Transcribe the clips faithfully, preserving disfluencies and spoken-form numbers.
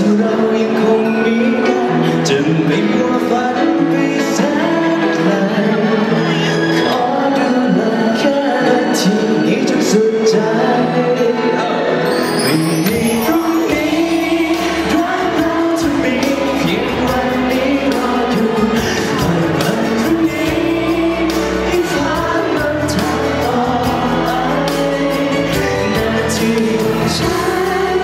ที่เรายังคงมีกันจะไม่มัวฝันไปแสนไกลขอดูแลแค่นาทีนี้จนสุดใจไม่มีพรุ่งนี้รักเราจะมีเพียงวันนี้รออยู่ปล่อยวันพรุ่งนี้ให้ฟ้ามันทำต่อไปนาทีของฉัน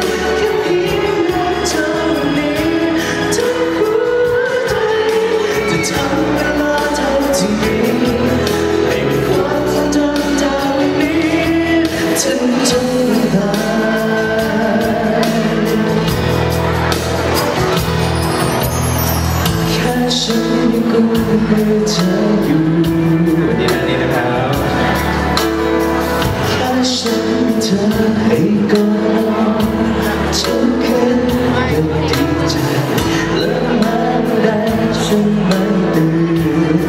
ฉันยังคงเป็นเธออยู่นี่นะนี่นะครับแค่ฉันมีเธอให้กอดฉันแค่ก็ดีใจและมันได้ฉันไม่ตื่น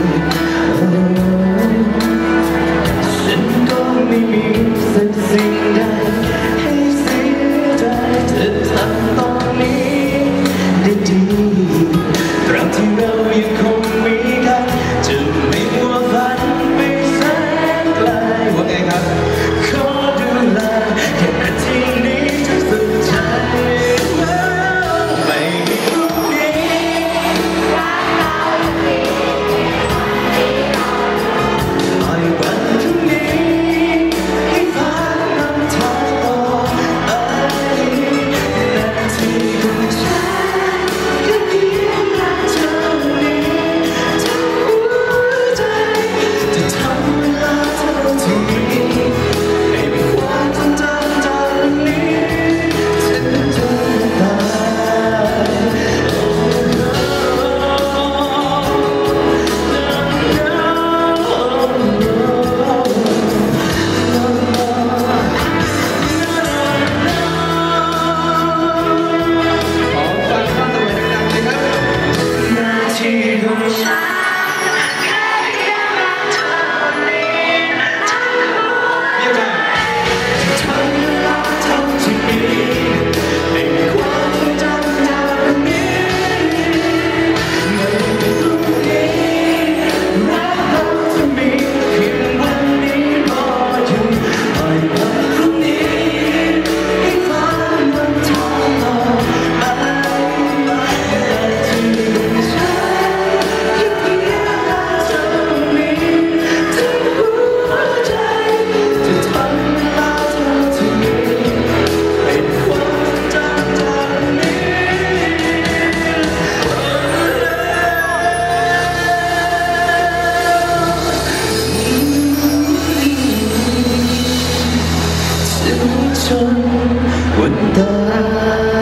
ฉันก็ไม่มีสักสิ่งใดให้เสียใจเธอทำตอนนี้ได้ดีตราบที่เรายังคงมีกันจะไม่มัวฝันไปแสนไกลว่าไงครับขอดูแลแค่นาทีนี้จนสุดใจไม่มีพรุ่งนี้รักเราดีปล่อยวันพรุ่งนี้ให้ฟ้ามันทอต่อไปนาทีของฉันก็เพียงรักเธอจนวันตาย